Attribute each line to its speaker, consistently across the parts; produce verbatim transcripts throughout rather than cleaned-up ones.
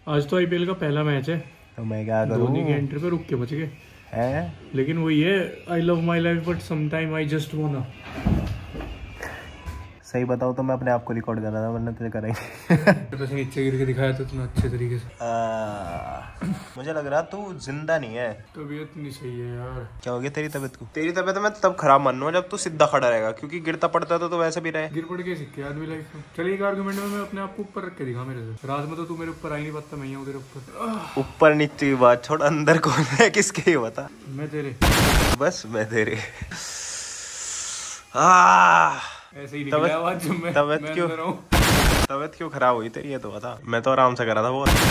Speaker 1: आज तो आईपीएल का पहला मैच है
Speaker 2: तो मैं क्या करूं?
Speaker 1: धोनी के एंट्री पे रुक के बच गए
Speaker 2: हैं,
Speaker 1: लेकिन वो ये I love my life but sometime I just wanna.
Speaker 2: सही बताओ तो मैं अपने आप को रिकॉर्ड कर रहा था, वरना तुझे करेंगे।
Speaker 1: नीचे गिर के दिखाया था तुमने अच्छे तरीके से।
Speaker 2: आ, मुझे लग रहा तू जिंदा नहीं है।
Speaker 1: तबीयत नहीं सही है यार।
Speaker 2: क्या हो गया तेरी तबीयत को? तेरी तबीयत मैं तब खराब मानूंगा जब तू सीधा खड़ा रहेगा, क्योंकि गिरता पड़ता तो, तो वैसे भी रहे।
Speaker 1: गिर पड़ के सीखे आदमी लाइफ में। चलिए एक आर्गुमेंट में मैं अपने आप को ऊपर रख के दिखा मेरे से। रात में तो तू मेरे ऊपर आई नहीं पाता, मैं हूँ तेरे ऊपर।
Speaker 2: ऊपर नीचे की बात छोड़, अंदर कौन है किसके, ही बता।
Speaker 1: मैं तेरे,
Speaker 2: बस मैं तेरे। आ
Speaker 1: ऐसे ही निकला आवाज जब मैं
Speaker 2: तबीयत क्यों तबीयत क्यों खराब हुई तेरी, ये तो बता। मैं तो आराम से करा था बहुत।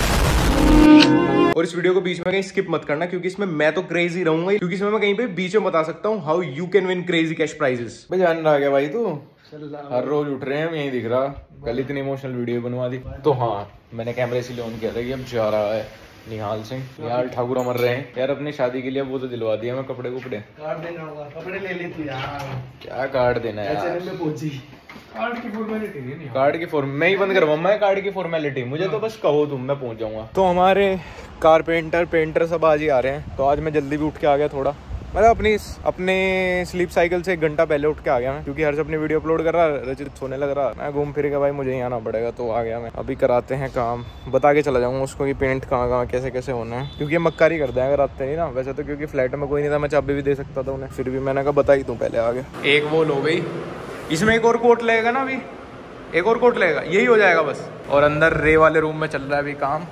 Speaker 2: और इस वीडियो को बीच में कहीं स्किप मत करना, क्योंकि इसमें मैं तो क्रेजी रहूंगा, क्योंकि इसमें मैं कहीं पे बीच में बता सकता हूँ how you can win crazy cash prizes. भाई जान रहा क्या भाई तू, हर रोज उठ रहे हैं यही दिख रहा। कल इतनी इमोशनल वीडियो बनवा दी तो हाँ, मैंने कैमरे से ऑन किया था कि अब जा रहा है निहाल सिंह। यार ठाकुर मर रहे हैं यार, अपनी शादी के लिए वो तो दिलवा दिया मैं, कपड़े कुपड़े
Speaker 1: कार्ड देना होगा, कपड़े ले ले तू यार।
Speaker 2: क्या कार्ड देना है यार?
Speaker 1: में पहुंची कार्ड की फॉर्मेलिटी नहीं,
Speaker 2: कार्ड की फॉर्म मैं ही बंद करवा, मैं कार्ड की फॉर्मेलिटी, मुझे तो बस कहो तुम, मैं पहुंच जाऊंगा। तो हमारे कारपेंटर पेंटर सब आज ही आ रहे हैं, तो आज मैं जल्दी भी उठ के आ गया थोड़ा, मतलब अपनी अपने स्लीप साइकिल से एक घंटा पहले उठ के आ गया मैं, क्योंकि हर्ष अपनी वीडियो अपलोड कर रहा, रचित सोने लग रहा। मैं घूम फिर के भाई मुझे ही आना पड़ेगा, तो आ गया मैं। अभी कराते हैं काम, बता के चला जाऊंगा उसको कि पेंट कहाँ कहाँ कैसे कैसे होना है, क्योंकि ये मक्कारी कर दें अगर आते नहीं ना। वैसे तो क्योंकि फ्लैट में कोई नहीं था, मैं चाबी भी दे सकता था उन्हें, फिर भी मैंने कहा बता ही दूँ पहले आगे। एक वो हो गई, इसमें एक और कोट लगेगा ना, अभी एक और कोट लगेगा, यही हो जाएगा बस। और अंदर रे वाले रूम में चल रहा है अभी काम।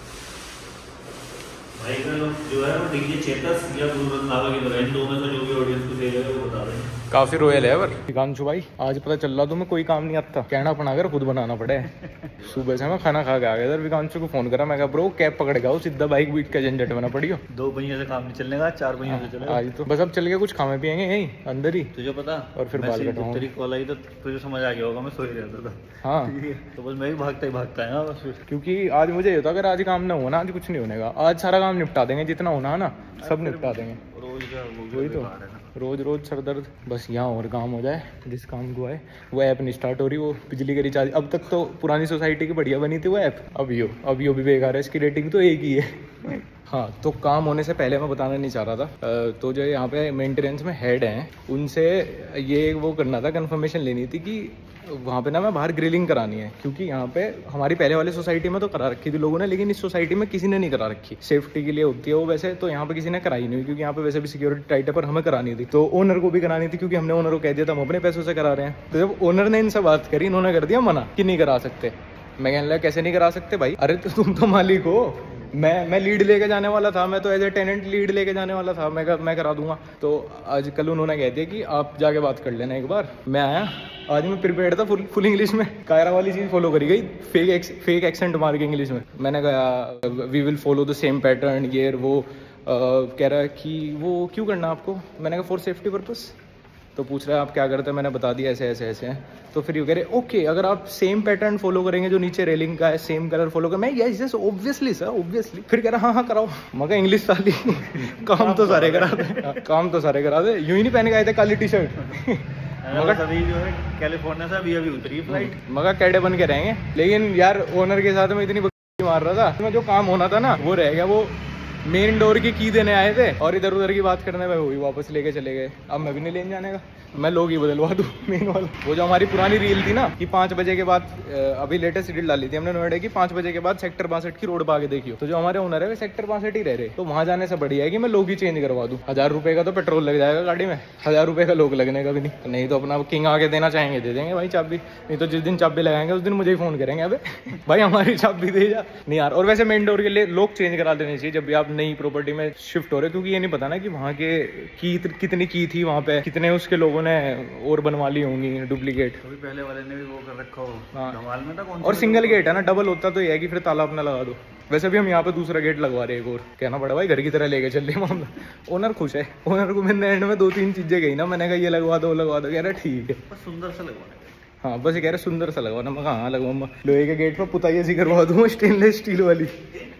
Speaker 3: भाई का जो है वो देखिए चेतस या गुरुरत्न लावा की तरह, इन दो में से जो भी ऑडियंस को सही लगे वो बता दें।
Speaker 2: काफी रोयल है पर विकांशु भाई, आज पता चल रहा तुम्हें कोई काम नहीं आता, कहना पड़ा अगर खुद बनाना पड़े। सुबह से मैं खाना खा के आ गया इधर, विकांशु को फोन करा, मैं कहा ब्रो कैब पकड़ गया हो, सीधा बाइक बीट का झंझट बना पड़ी हो।
Speaker 3: दो पहियों से काम नहीं चलने का, चार पहियों से चलेगा
Speaker 2: आज तो बस अब चल के कुछ खावे पियेंगे यहीं अंदर ही,
Speaker 3: तुझे पता।
Speaker 2: और फिर बाल कटवाऊंगा।
Speaker 3: तेरी कॉल आई तो तुझे समझ आ गया होगा मैं सो ही रहता था।
Speaker 2: हाँ
Speaker 3: तो बस मैं भी भागता ही भागता है ना बस,
Speaker 2: क्योंकि आज मुझे ये था अगर आज काम ना हुआ ना, आज कुछ नहीं होने का, आज सारा काम निपटा देंगे, जितना होना है ना सब निपटा देंगे।
Speaker 3: रोज का
Speaker 2: वही तो, रोज रोज सर दर्द, बस यहाँ और काम हो जाए। जिस काम को है वो ऐप नहीं स्टार्ट हो रही, वो बिजली का रिचार्ज। अब तक तो पुरानी सोसाइटी की बढ़िया बनी थी वो ऐप, अब यो अब यो भी बेकार है, इसकी रेटिंग तो एक ही है। हाँ, तो काम होने से पहले मैं बताना नहीं चाह रहा था, तो जो यहाँ पे मेंटेनेंस में हेड हैं उनसे ये वो करना था, कंफर्मेशन लेनी थी कि वहाँ पे ना मैं बाहर ग्रिलिंग करानी है, क्योंकि यहाँ पे हमारी पहले वाली सोसाइटी में तो करा रखी थी लोगों ने, लेकिन इस सोसाइटी में किसी ने नहीं करा रखी। सेफ्टी के लिए होती है वो वैसे, तो यहाँ पे किसी ने कराई नहीं, क्योंकि यहाँ पे वैसे भी सिक्योरिटी टाइट है, पर हमें करानी थी। तो ओनर को भी करानी थी, क्योंकि हमने ओनर को कह दिया था हम अपने पैसों से करा रहे हैं। तो जब ओनर ने इनसे बात करी, इन्होंने कर दिया मना कि नहीं करा सकते। मैं कहने लगा कैसे नहीं करा सकते भाई, अरे तो तुम तो मालिक हो, मैं मैं लीड लेके जाने वाला था, मैं तो एज ए टेनेंट लीड लेके जाने वाला था, मैं मैं करा दूंगा। तो आज कल उन्होंने कह दिया कि आप जाके बात कर लेना एक बार। मैं आया, आज मैं प्रिपेयर्ड था फुल फुल इंग्लिश में, कायरा वाली चीज़ फॉलो करी गई, फेक एक्स, फेक एक्सेंट मार के इंग्लिश में। मैंने कहा we will follow the same pattern, ये वो आ, कह रहा है कि वो क्यों करना आपको। मैंने कहा फॉर सेफ्टी पर्पस। तो पूछ रहा है आप क्या करते हैं, मैंने बता दिया ऐसे ऐसे ऐसे हैं। तो फिर यू कह रहे ओके अगर आप सेम पैटर्न फॉलो करेंगे जो नीचे रेलिंग का है, सेम कलर फॉलो कर, मैं yes yes obviously sir obviously. फिर कह रहा हाँ हाँ कराओ, मगर इंग्लिश साली काम तो सारे करा दे, काम तो सारे करा दे। यूं ही नहीं पहन के आए थे काली टी शर्ट,
Speaker 3: मगर अभी जो है कैलिफोर्निया से अभी अभी उतरी फ्लाइट,
Speaker 2: मगर कैडे बन के रहेंगे। लेकिन यार ओनर के साथ में इतनी बकवास मार रहा था, जो काम होना था ना वो रह गया। वो मेन डोर की की देने आए थे और इधर उधर की बात करने में वही वापस लेके चले गए। अब मैं भी नहीं लेने जाने का, मैं लोग ही बदलवा दूँ मेन वाला। वो जो हमारी पुरानी रील थी ना कि पाँच बजे के बाद, अभी लेटेस्ट रील डाली थी हमने नोएडा की, पाँच बजे के बाद सेक्टर बासठ की रोड पर आगे देखियो। तो जो हमारे ओनर है वो सेक्टर बासठ ही रह रहे, तो वहाँ जाने से बढ़िया है कि मैं लोग ही चेंज करवा दूँ। हजार रुपये का तो पेट्रोल लग जाएगा गाड़ी में, हजार रुपये का लोग लगने का भी नहीं। नहीं तो अपना किंग आगे देना चाहेंगे दे देंगे भाई चाबी, नहीं तो जिस दिन चाबी लगाएंगे उस दिन मुझे ही फोन करेंगे अबे भाई हमारी चाबी दे जा। नहीं यार, और वैसे मेन डोर के लिए लोग चेंज करा देने चाहिए जब भी आप नई प्रॉपर्टी में शिफ्ट हो रहे, क्योंकि ये नहीं पता ना कि वहाँ के की कितनी की थी वहाँ पे, कितने उसके लोगों ने और बनवा ली होंगी डुप्लीकेट।
Speaker 3: अभी पहले वाले ने भी वो कर रखा हो।
Speaker 2: हाँ,
Speaker 3: धमाल में था कौन,
Speaker 2: और सिंगल गेट है ना, डबल होता तो ये है कि फिर ताला अपना लगा दो। वैसे भी हम यहाँ पे दूसरा गेट लगवा रहे हैं एक और, कहना पड़ा भाई घर की तरह लेके चल रहे मामला। ओनर खुश है, ओनर को मैंने एंड में दो तीन चीजें कही ना, मैंने कहा ये लगवा दो लगवा दो, कह रहा ठीक है
Speaker 3: सुंदर सा लगवाना।
Speaker 2: हाँ बस ये कह रहे सुंदर सा लगवाना, मैं हाँ लगवा, लोहे के गेट पर पुताई ऐसी करवा दूँ स्टेनलेस स्टील वाली,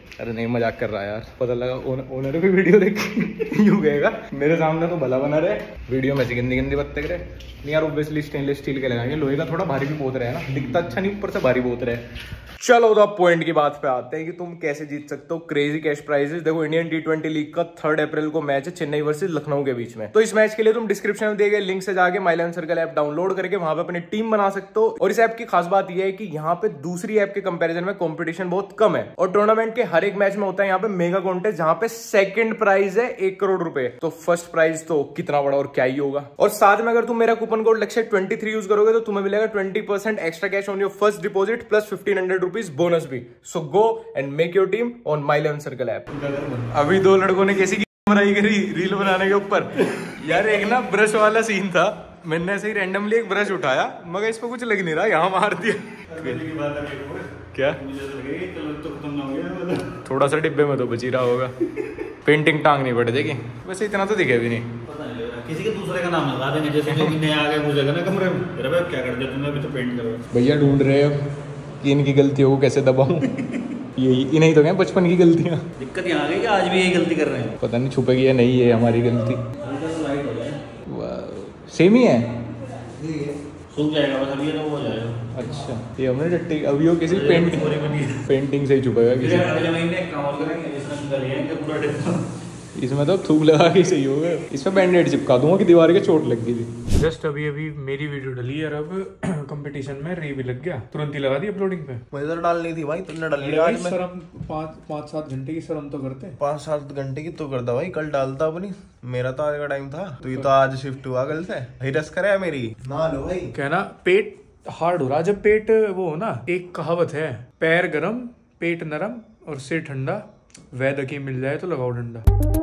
Speaker 2: अरे नहीं मजाक कर रहा है यार, पता लगा ओनर भी वीडियो देख यूं गएगा मेरे सामने तो भला बना रहे, वीडियो में से गंदी गंदी बातें करे। नहीं यार ऑब्वियसली स्टेनलेस स्टील के लगाएंगे, लोहे का थोड़ा भारी भी बहुत रहा है ना, दिखता अच्छा नहीं ऊपर से भारी बहुत रहा है। चलो तो अब पॉइंट की बात पे आते हैं कि तुम कैसे जीत सकते हो क्रेजी कैश प्राइजेस। देखो इंडियन टी ट्वेंटी लीग का थर्ड अप्रैल को मैच है चेन्नई वर्सेस लखनऊ के बीच में। तो इस मैच के लिए तुम डिस्क्रिप्शन में दिए गए लिंक से जाके my eleven circle app download करके वहां पे अपनी टीम बना सकते हो। और इस ऐप की खास बात यह है कि यहाँ पे दूसरी ऐप के कंपैरिजन में कंपटीशन बहुत कम है और टूर्नामेंट के हर एक मैच में होता है यहाँ पे मेगा कॉन्टेस्ट, जहाँ पे सेकंड प्राइज है एक करोड़ रुपए। तो फर्स्ट प्राइज तो कितना बड़ा और क्या ही होगा। और साथ में अगर तुम मेरा coupon code Lakshya twenty three use करोगे तो तुम्हें मिलेगा twenty percent extra cash on your first deposit plus fifteen hundred rupees bonus भी। So go and make your team on my eleven circle app. अभी दो लड़कों ने कैसी बनाई करी रील बनाने के ऊपर यार। एक ना ब्रश वाला सीन था, मैंने ऐसे ही रैंडमली एक ब्रश उठाया मगर इस पर कुछ लग नहीं रहा, यहाँ मार दिया। क्या थोड़ा सा डिब्बे में तो बची रहा होगा, पेंटिंग टांग नहीं पड़ जाएगी। वैसे इतना तो दिखे भी नहीं,
Speaker 3: किसी के दूसरे का नाम लगा देंगे, जैसे जो नया आ गया घुसेगा ना कमरे में, क्या कर दिया तुमने, अभी तो पेंट करो।
Speaker 2: भैया ढूंढ रहे हो कि इनकी गलतियों को कैसे दबाऊं। यही इन्हीं तो क्या बचपन की गलतियां।
Speaker 3: दिक्कत यहाँ आ गई कि आज भी यही गलती कर रहे हैं,
Speaker 2: पता नहीं छुपेगी या नहीं है हमारी गलती। सेम ही है,
Speaker 3: सूख जाएगा बस, अभी तो हो जाएगा।
Speaker 2: अच्छा ये हमने टट्टी अभी वो किसी पेंटिंग पेंटिंग से ही छुपेगा किसी।
Speaker 3: अगले महीने काम और करेंगे, इसमें पूरा डिब्बा,
Speaker 2: इसमें तो थूक लगा के सही होगा। इसमें बैंडेड चिपका दूंगा कि दीवार के चोट लग गई थी।
Speaker 1: जस्ट अभी अभी मेरी वीडियो डली यार, अब कंपटीशन में री भी लग गया, तुरंत ही लगा दी अपलोडिंग पे।
Speaker 4: मुझे तो डालनी थी भाई, तुमने डाल लिया। आज मैं
Speaker 1: शर्म पाँच पाँच सात घंटे की शर्म तो करते।
Speaker 4: पाँच सात घंटे की तो करता भाई, कल डालता अपनी, मेरा तो आज का टाइम था। तो ये तो आज शिफ्ट हुआ कल से, हिरस करे मेरी ना लो भाई।
Speaker 1: कहना पेट हार्ड हो रहा, जब पेट वो हो ना, एक कहावत है, पैर गरम पेट नरम और सिर ठंडा, वैद की मिल जाए तो लगाओ डंडा।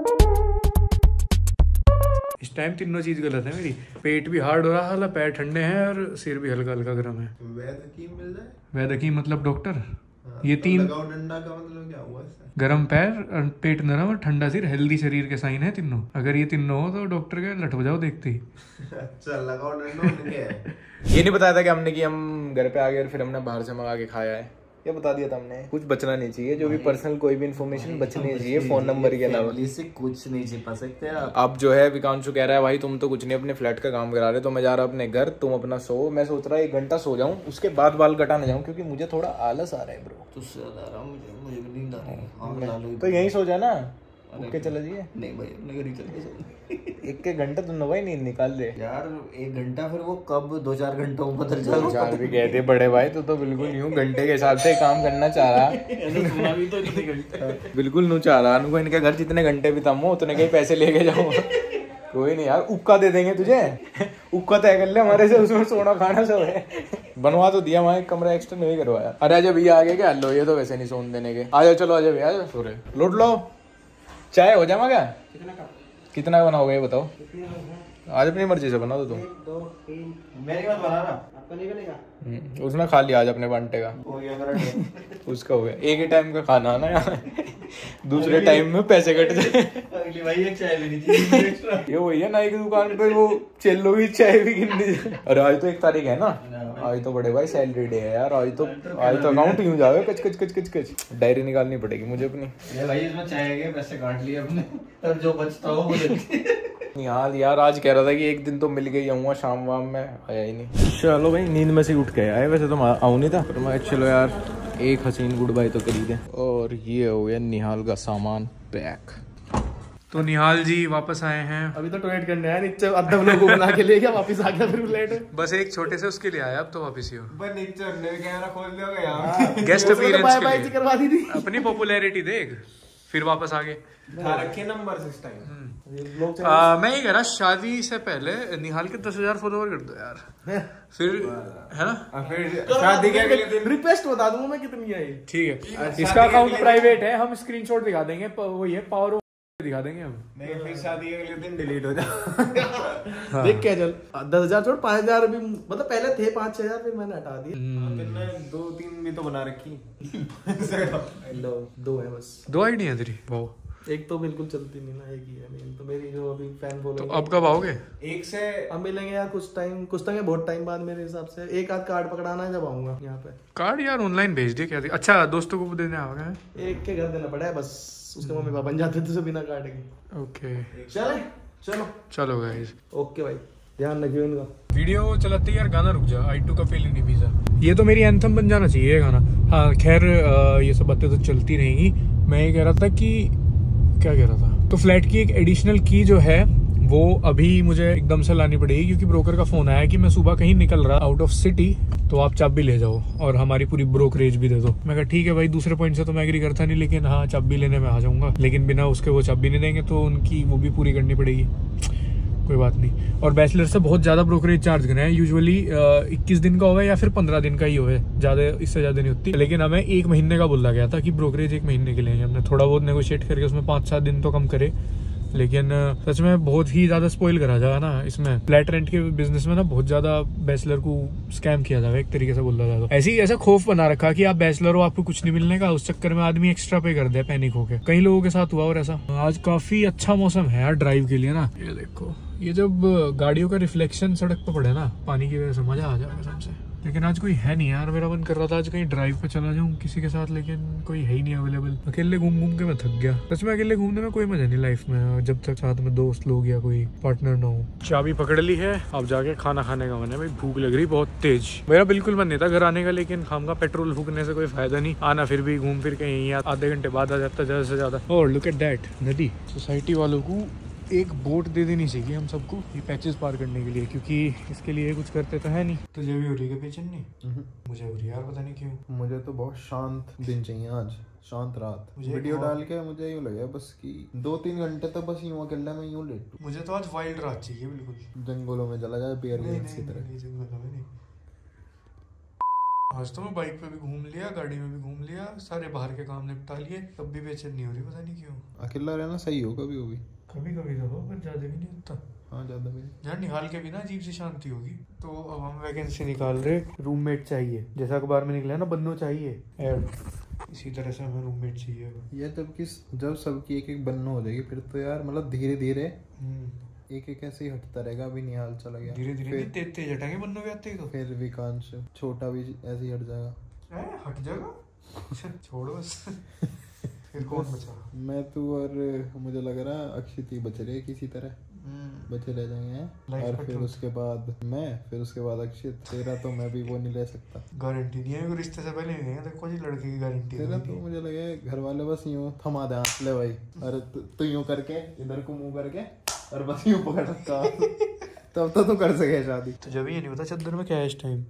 Speaker 1: इस टाइम तीनों चीज गलत है मेरी, पेट भी हार्ड हो रहा है, पैर ठंडे हैं और सिर भी हल्का हल्का गर्म है।
Speaker 4: वैद की मिल जाए,
Speaker 1: वैद की मतलब डॉक्टर। ये तीन
Speaker 4: लगाओ डंडा का मतलब क्या हुआ इससे?
Speaker 1: गरम पैर और पेट नरम और ठंडा सिर हेल्दी शरीर के साइन है तीनों। अगर ये तीनों हो तो डॉक्टर के लट बजाओ देखते ही।
Speaker 4: अच्छा लगाओ डंडा क्या है?
Speaker 2: ये नहीं बताया था कि हमने कि हम घर पे आ गए और फिर हमने बाहर से मंगा के खाया है, ये बता दिया था हमने। कुछ बचना नहीं चाहिए, जो भी पर्सनल कोई भी इन्फॉर्मेशन बचनी नहीं चाहिए फोन नंबर के अलावा।
Speaker 4: से कुछ नहीं छिपा सकते आप।
Speaker 2: अब जो है विकांशु कह रहा है भाई तुम तो कुछ नहीं अपने फ्लैट का काम करा रहे, तो मैं जा रहा अपने घर, तुम अपना सो। मैं सोच रहा एक घंटा सो जाऊं, उसके बाद बाल कटाने जाऊं, क्योंकि मुझे थोड़ा आलस आ रहा है ब्रो।
Speaker 4: तुझसे ज्यादा आ रहा मुझे, मुझे भी नींद आ रही है।
Speaker 2: तो यहीं सो जाना, ओके चला जाइए।
Speaker 4: नहीं भाई अपने घर ही चलते सो।
Speaker 2: एक एक घंटा तुम भाई नींद निकाल दे
Speaker 4: यार, एक घंटा फिर वो कब दो चार घंटों में बदल जाए।
Speaker 2: चार भी कहते बड़े भाई, तो तो बिल्कुल यूं घंटे के हिसाब से काम करना चाह रहा, बिल्कुल नू चाह रहा नु इनके घर जितने घंटे भी तम हो उतने के पैसे लेके जाऊँ। कोई नहीं यार, उक्का दे देंगे तुझे, उक्का तय कर ले हमारे से, उसमें सोना खाना सब है। बनवा तो दिया वहाँ, एक कमरा एक्स्ट्रा नहीं करवाया। अरे आज भैया आ गए क्या? लो ये तो वैसे नहीं सोने देने के। आ जाओ चलो, आ जाओ भैया, सो रहे लौट लो। चाय हो जाएगा क्या? कितना बनाओगे ये बताओ, आज अपनी मर्जी से बना दो तुम।
Speaker 4: मेरी मत बना ना, आपका नहीं बनेगा।
Speaker 2: उसने खा लिया आज अपने बांटे का,
Speaker 4: हो गया मेरा।
Speaker 2: उसका हो गया। एक ही टाइम का खाना है ना यहाँ, दूसरे टाइम में पैसे कट जाए।
Speaker 4: अगली भाई एक चाय भी नहीं थी एक्स्ट्रा।
Speaker 2: ये वही है नाई की दुकान पे वो चेल्लो की चाय भी गिन दी। अरे आज तो एक तारीख है ना, आज तो बड़े भाई सैलरी डे है यार। आज तो आज तो अकाउंट यूं जावे कच कच कच कच कच। डायरी निकालनी पड़ेगी मुझे अपनी।
Speaker 4: ये भाई इसमें चाय के पैसे काट लिए अपने, और जो बचता हो वो देते।
Speaker 2: यार यार आज कह रहा था कि एक दिन तो मिल गई आऊंगा, शाम वाम में आया ही नहीं। चलो भाई नींद में से उठ के आया, वैसे तो आऊँ नहीं था, पर मैं चलो यार एक हसीन गुड बाय तो करी दे। और ये हो गया निहाल का सामान पैक।
Speaker 1: तो निहाल जी वापस आए हैं।
Speaker 4: अभी तो टॉयलेट करने आया, नीचे अद्धा लोग को बुला के ले गया, वापस आ गया फिर फ्लैट।
Speaker 1: बस एक छोटे से उसके लिए आया, अब तो वापस ही हो।
Speaker 4: पर नीचे हमने भी कैमरा खोल दिया यार,
Speaker 1: गेस्ट अपीयरेंस के लिए
Speaker 4: करवा दी थी।
Speaker 1: अपनी पॉपुलैरिटी देख, फिर वापस आ गए।
Speaker 4: रखे नंबर इस टाइम।
Speaker 1: आ, मैं ये कह रहा, शादी से पहले निहाल के दस हजार फॉलोवर कर दो यार, फिर है ना,
Speaker 4: फिर शादी के अगले दिन रिक्वेस्ट बता दूंगा मैं कितनी आई।
Speaker 1: ठीक है। इसका अकाउंट प्राइवेट है, हम स्क्रीनशॉट दिखा देंगे, वही है पावर दिखा देंगे हम।
Speaker 4: नहीं फिर शादी के अगले दिन डिलीट हो जाए। देख क्या चल, दस हजार छोड़ पाँच हजार भी, मतलब पहले थे पाँच छह हजार, फिर मैंने हटा दिए। दो तीन भी तो बना रखी। लो दो है बस,
Speaker 1: दो आईडी है तेरी। वाह
Speaker 4: एक तो बिल्कुल चलती नहीं ना, एक ही है मेन तो मेरी जो अभी फैन
Speaker 1: तो
Speaker 4: फॉलोइंग।
Speaker 1: अब कब आओगे?
Speaker 4: एक से अब मिलेंगे यार कुछ टाइम, कुछ टाइम बहुत टाइम बाद मेरे हिसाब से। एक आध कार्ड पकड़ाना है जब आऊंगा यहाँ पे।
Speaker 1: कार्ड यार ऑनलाइन भेज दिए क्या? अच्छा दोस्तों को देने आओगे?
Speaker 4: एक के घर देना पड़ा है बस, उसके मम्मी पापा बन जाते थे बिना कार्ड के।
Speaker 1: ओके
Speaker 4: चले चलो
Speaker 1: चलो गाइस,
Speaker 4: ओके भाई, ध्यान रखियो इनका।
Speaker 1: वीडियो चलाते ही यार गाना रुक जा। आई टू का फेल नहीं वीजा, ये तो मेरी एंथम बन जाना चाहिए ये गाना। हाँ खैर ये सब बातें तो चलती रहेंगी। मैं ये कह रहा था कि क्या कह रहा था, तो फ्लैट की एक एडिशनल की जो है वो अभी मुझे एकदम से लानी पड़ेगी, क्योंकि ब्रोकर का फोन आया कि मैं सुबह कहीं निकल रहा आउट ऑफ सिटी, तो आप चाबी ले जाओ और हमारी पूरी ब्रोकरेज भी दे दो। मैं कहा ठीक है भाई, दूसरे पॉइंट से तो मैं एग्री करता नहीं, लेकिन हाँ चाबी लेने में आ जाऊंगा, लेकिन बिना उसके वो चाबी नहीं देंगे तो उनकी वो भी पूरी करनी पड़ेगी। कोई बात नहीं। और बैचलर से बहुत ज्यादा ब्रोकरेज चार्ज करना है, यूजुअली इक्कीस दिन का होगा या फिर पंद्रह दिन का ही होगा, ज्यादा इससे ज्यादा नहीं होती। लेकिन हमें एक महीने का बोला गया था कि ब्रोकरेज एक महीने के लिए। हमने थोड़ा बहुत नेगोशिएट करके उसमें पाँच सात दिन तो कम करे, लेकिन सच में बहुत ही ज्यादा स्पॉइल करा जाएगा ना इसमें। फ्लैट रेंट के बिजनेस में ना बहुत ज्यादा बैचलर को स्कैम किया जाएगा एक तरीके से बोला जाए तो। ऐसे ही ऐसा खौफ बना रखा कि आप बैचलर हो, आपको कुछ नहीं मिलने का, उस चक्कर में आदमी एक्स्ट्रा पे कर दे पैनिक होके। कई लोगों के साथ हुआ और ऐसा। आज काफी अच्छा मौसम है यार ड्राइव के लिए ना। ये देखो, ये जब गाड़ियों का रिफ्लेक्शन सड़क पे पड़े ना पानी की वजह से, मजा आ जाएगा सबसे। लेकिन आज कोई है नहीं यार, मेरा मन कर रहा था आज कहीं ड्राइव पे चला जाऊं किसी के साथ, लेकिन कोई है ही नहीं अवेलेबल। अकेले घूम घूम के मैं थक गया सच में। अकेले घूमने में कोई मजा नहीं लाइफ में, जब तक साथ में दोस्त लोग या कोई पार्टनर ना हो। चाबी पकड़ ली है, अब जाके खाना खाने का मन है भाई, भूख लग रही बहुत तेज। मेरा बिल्कुल मन नहीं था घर आने का, लेकिन खाम का पेट्रोल फूकने से कोई फायदा नहीं। आना फिर भी घूम फिर के यहीं आधे घंटे बाद आ जाता ज्यादा से ज्यादा। और लुक एट दैट नदी। सोसाइटी वालों को एक बोट दे देनी चाहिए हम सबको, ये पैचेस पार करने के लिए, क्योंकि इसके लिए कुछ करते तो है नहीं। तुझे भी हो रही है बेचैनी? मुझे हो रही है यार, पता नहीं क्यों।
Speaker 4: मुझे तो बहुत शांत दिन चाहिए आज, शांत रात। वीडियो डाल के मुझे यूँ लगे बस कि दो तीन घंटे तक बस यूँ अकेला में यूँ लेट।
Speaker 1: मुझे तो आज वाइल्ड रात चाहिए बिल्कुल,
Speaker 4: जंगलों में चला जाए बियर गेम्स की तरह।
Speaker 1: जंगलों में नहीं। आज तो मैं बाइक पे भी घूम लिया, गाड़ी में भी घूम लिया, सारे बाहर के काम निपटा लिए, तब भी बेचैन नहीं हो रही, पता नहीं क्यों।
Speaker 4: अकेला रहना सही हो कभी कभी,
Speaker 1: कभी कभी तो हो, पर ज्यादा भी नहीं होता।
Speaker 4: हाँ ज्यादा भी
Speaker 1: यार निकाल के भी ना अजीब सी शांति होगी। तो अब हम वैकेंसी निकाल रहे, रूममेट चाहिए, जैसा अखबार में निकला है ना बन्नो चाहिए ऐड, इसी तरह से हमें रूममेट चाहिए।
Speaker 4: ये जब किस जब सबकी एक एक बन्नो हो जाएगी फिर तो यार मतलब धीरे धीरे एक एक ऐसे ही हटता रहेगा। अभी निहाल चला गया,
Speaker 1: धीरे धीरे तेज तेज हटेंगे बन्नो भी आते ही तो।
Speaker 4: फिर विकांश छोटा भी ऐसे ही हट जाएगा।
Speaker 1: ए, हट जाएगा छोड़ो बस। फिर कौन बचा?
Speaker 4: मैं तू और मुझे लग रहा है अक्षित ही बच रहे किसी तरह, बचे रह जाएंगे। और फिर उसके बाद मैं, फिर उसके बाद अक्षित। तेरा तो मैं भी वो नहीं ले सकता,
Speaker 1: गारंटी नहीं है रिश्ते से पहले नहीं है, कोई लड़के की गारंटी।
Speaker 4: तेरा तो मुझे लगे घर वाले बस यूँ थमा दे, ले भाई, अरे तू यूँ करके इधर को मुंह करके और बस यूँ पकड़ रखा। तब तो तू कर सके शादी।
Speaker 1: तो जब ये नहीं पता चद्दर में क्या है इस टाइम।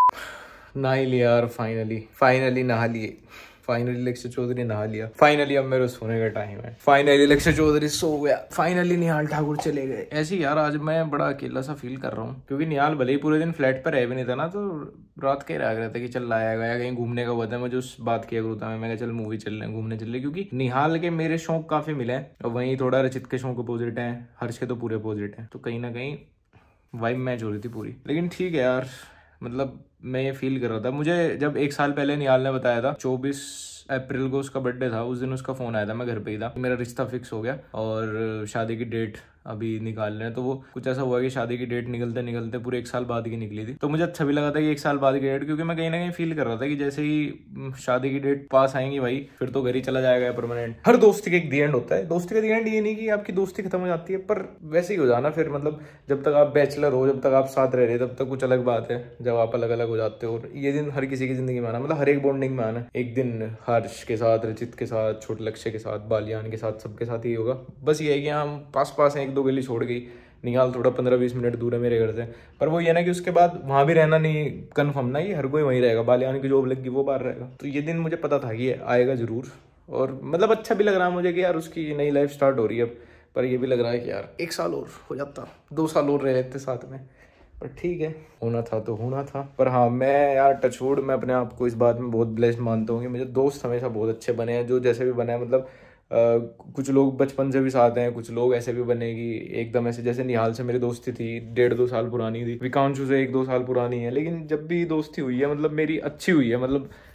Speaker 2: नहा ही लिया यार, फाइनली फाइनली नहा लिए। फाइनली लक्ष्य चौधरी नहा लिया। फाइनली अब मेरे सोने का टाइम है। फाइनली लक्ष्य चौधरी सो गया। फाइनली निहाल ठाकुर चले गए। ऐसे यार आज मैं बड़ा अकेला सा फील कर रहा हूँ, क्योंकि निहाल भले ही पूरे दिन फ्लैट पर रह भी नहीं था ना, तो रात के रह रहा था कि चल लाया गया कहीं घूमने का हुआ था। मुझे उस बात किया करूँ था मैं, मैं चल मूवी चल रहे हैं, घूमने चल रहे, क्योंकि निहाल के मेरे शौक काफी मिले हैं और वहीं थोड़ा रचित के शौक अपोजिट है, हर्ष के तो पूरे अपोजिट है, तो कहीं ना कहीं वाइब मैच हो रही थी पूरी। लेकिन ठीक है यार, मतलब मैं ये फील कर रहा था। मुझे जब एक साल पहले निहाल ने बताया था, चौबीस अप्रैल को उसका बर्थडे था, उस दिन उसका फोन आया था, मैं घर पे ही था, मेरा रिश्ता फिक्स हो गया और शादी की डेट अभी निकाल रहे हैं। तो वो कुछ ऐसा हुआ कि शादी की डेट निकलते निकलते पूरे एक साल बाद की निकली थी। तो मुझे अच्छा भी लगा था कि एक साल बाद की डेट, क्योंकि मैं कहीं ना कहीं फील कर रहा था कि जैसे ही शादी की डेट पास आएंगी भाई, फिर तो घर ही चला जाएगा परमानेंट। हर दोस्ती का एक दी एंड होता है। दोस्ती का दी एंड ये नहीं कि आपकी दोस्ती खत्म हो जाती है, पर वैसे ही हो जाना फिर, मतलब जब तक आप बैचलर हो, जब तक आप साथ रह रहे, तब तक कुछ अलग बात है। जब आप अलग अलग हो जाते हो, ये दिन हर किसी की जिंदगी में आना, मतलब हर एक बॉन्डिंग में आना। एक दिन हर्ष के साथ, रचित के साथ, छोटे लक्ष्य के साथ, बालियान के साथ, सबके साथ ही होगा। बस ये है कि हम पास पास हैं, एक दो गली छोड़ गई। निहाल थोड़ा पंद्रह बीस मिनट दूर है मेरे घर से, पर वो ये ना कि उसके बाद वहाँ भी रहना नहीं कन्फर्म ना, ये हर कोई वहीं रहेगा। बालियान की जॉब लगी वो बाहर रहेगा। तो ये दिन मुझे पता था कि ये आएगा जरूर, और मतलब अच्छा भी लग रहा है मुझे कि यार उसकी नई लाइफ स्टार्ट हो रही है अब। पर ये भी लग रहा है कि यार एक साल और हो जाता, दो साल और रह लेते साथ में, पर ठीक है, होना था तो होना था। पर हाँ, मैं यार टचवुड, मैं अपने आप को इस बात में बहुत ब्लेस्ड मानता हूँ कि मुझे दोस्त हमेशा बहुत अच्छे बने हैं, जो जैसे भी बने हैं। मतलब Uh, कुछ लोग बचपन से भी साथ हैं, कुछ लोग ऐसे भी बनेगी एकदम ऐसे, जैसे निहाल से मेरी दोस्ती थी डेढ़ दो साल पुरानी थी, विकांशु से एक दो साल पुरानी है, लेकिन जब भी दोस्ती हुई है मतलब मेरी अच्छी हुई है। मतलब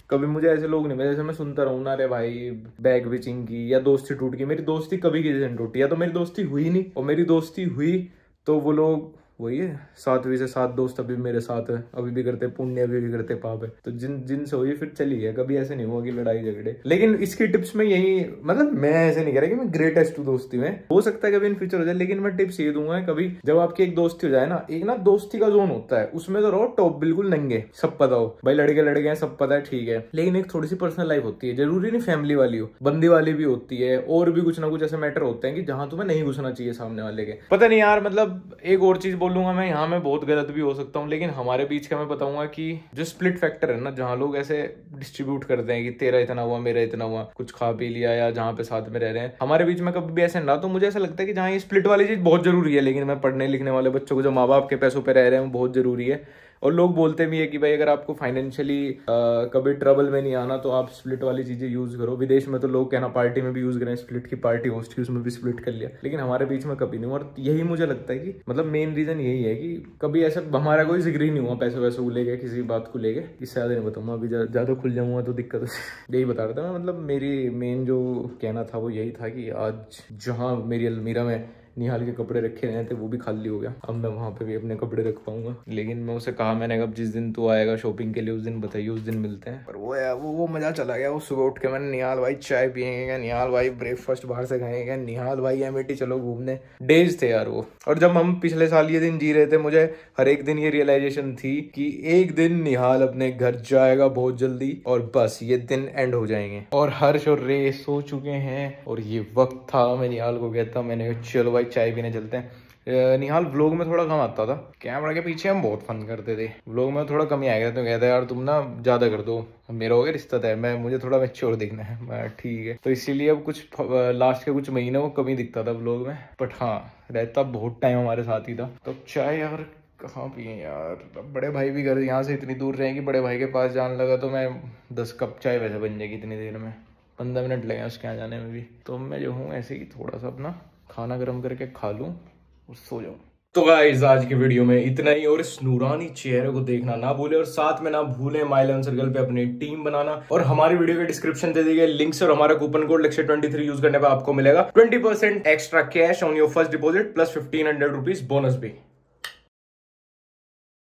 Speaker 2: कभी मुझे ऐसे लोग नहीं मिले जैसे मैं सुनता रहूँ ना, अरे भाई बैग बिचिंग की या दोस्ती टूट गई। मेरी दोस्ती कभी किसी से टूटी, या तो मेरी दोस्ती हुई नहीं, और मेरी दोस्ती हुई तो वो लोग वही है, सातवीं से सात दोस्त अभी मेरे साथ है, अभी भी करते पुण्य, अभी भी करते पाप है। तो जिन जिनसे हुई फिर चली है, कभी ऐसे नहीं हुआ कि लड़ाई झगड़े। लेकिन इसकी टिप्स में यही, मतलब मैं ऐसे नहीं कह रहा कि मैं ग्रेटेस्ट हूँ दोस्ती में, हो सकता है कभी इन फ्यूचर हो जाए, लेकिन मैं टिप्स ये दूंगा कभी जब आपकी एक दोस्ती हो जाए ना, एक ना दोस्ती का जोन होता है, उसमें तो रहो टॉप बिल्कुल नंगे, सब पता हो भाई, लड़के लड़के हैं सब पता है, ठीक है। लेकिन एक थोड़ी सी पर्सनल लाइफ होती है, जरूरी नहीं फैमिली वाली हो, बंदी वाली भी होती है, और भी कुछ ना कुछ ऐसे मैटर होते हैं कि जहां तुम्हें नहीं घुसना चाहिए सामने वाले के। पता नहीं यार, मतलब एक और चीज बोलूंगा मैं यहाँ, मैं बहुत गलत भी हो सकता हूँ, लेकिन हमारे बीच का मैं बताऊंगा कि जो स्प्लिट फैक्टर है ना, जहाँ लोग ऐसे डिस्ट्रीब्यूट करते हैं कि तेरा इतना हुआ मेरा इतना हुआ, कुछ खा पी लिया, या जहाँ पे साथ में रह रहे हैं, हमारे बीच में कभी भी ऐसे ना, तो मुझे ऐसा लगता है कि जहाँ ये स्प्लिट वाली चीज बहुत जरूरी है। लेकिन मैं पढ़ने लिखने वाले बच्चों को, जो माँ बाप के पैसों पे रह रहे हैं, बहुत जरूरी है। और लोग बोलते भी है कि भाई अगर आपको फाइनेंशियली कभी ट्रबल में नहीं आना तो आप स्प्लिट वाली चीजें यूज करो। विदेश में तो लोग कहना पार्टी में भी यूज करें, स्प्लिट की पार्टी होस्ट की, उसमें भी स्प्लिट कर लिया, लेकिन हमारे बीच में कभी नहीं। और यही मुझे लगता है कि मतलब मेन रीजन यही है कि कभी ऐसा हमारा कोई जिक्र ही नहीं हुआ पैसे वैसे को लेके, किसी बात को लेके। इससे ज्यादा नहीं बताऊंगा, अभी ज्यादा खुल जाऊंगा तो दिक्कत है। यही बता रहा था मैं, मतलब मेरी मेन जो कहना था वो यही था कि आज जहाँ मेरी अलमीरा में निहाल के कपड़े रखे रहे थे वो भी खाली हो गया, अब मैं वहां पे भी अपने कपड़े रख पाऊंगा। लेकिन मैं उसे कहा, मैंने कहा जिस दिन तू आएगा शॉपिंग के लिए उस दिन बताइए, उस दिन मिलते हैं। पर वो यार वो वो मजा चला गया। वो सुबह उठ के मैंने, निहाल भाई चाय पियेंगे, निहाल भाई ब्रेकफास्ट बाहर से खाएंगे, निहाल भाई एमिटी चलो घूमने, डेज थे यार वो। और जब हम पिछले साल ये दिन जी रहे थे, मुझे हर एक दिन ये रियलाइजेशन थी कि एक दिन निहाल अपने घर जाएगा बहुत जल्दी, और बस ये दिन एंड हो जाएंगे। और हर्ष और रे सो चुके हैं, और ये वक्त था, मैं निहाल को कहता, मैंने चलो भाई चाय पीने चलते हैं। निहाल व्लॉग में थोड़ा कम आता था, कैमरा के पीछे हम बहुत फन करते थे, व्लॉग में थोड़ा कम ही आएगा। तो कहता है यार तुम ना ज्यादा कर दो, मेरा हो गया रिश्ता है, मैं मुझे थोड़ा मैच्योर दिखना है। मैं ठीक है, तो इसीलिए अब कुछ लास्ट के कुछ महीने वो कम ही दिखता था व्लॉग में, बट हाँ रहता बहुत टाइम हमारे साथ ही था। तो चाय यार कहाँ पिए यार, बड़े भाई भी घर यहाँ से इतनी दूर रहेंगे, बड़े भाई के पास जाने लगा तो मैं दस कप चाय वैसे बन जाएगी इतनी देर में, पंद्रह मिनट लगे उसके यहाँ जाने में भी। तो मैं जो हूँ ऐसे ही थोड़ा सा अपना खाना गर्म करके खा लूं और सो जाऊं। तो गाइस आज की वीडियो में इतना ही, और इस नूरानी चेहरे को देखना ना भूले, और साथ में ना भूले माय इलेवन सर्कल पे अपनी टीम बनाना। और हमारी वीडियो के डिस्क्रिप्शन दे दिए गए लिंक्स और हमारा coupon code lecture twenty three use करने पर आपको मिलेगा twenty percent extra cash on your first deposit plus fifteen hundred rupees bonus भी।